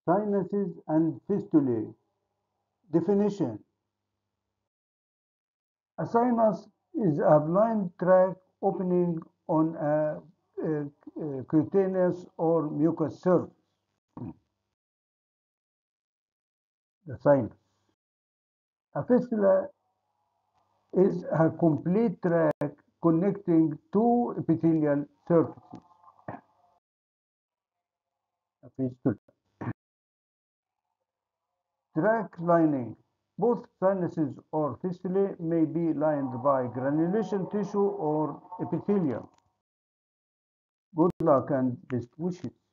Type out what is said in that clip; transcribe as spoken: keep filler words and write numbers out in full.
Sinuses and fistulae. Definition: a sinus is a blind tract opening on a, a, a cutaneous or mucous surface. The sinus. A fistula is a complete tract connecting two epithelial surfaces. A fistula. Tract lining. Both sinuses or fistulae may be lined by granulation tissue or epithelium. Good luck and best wishes.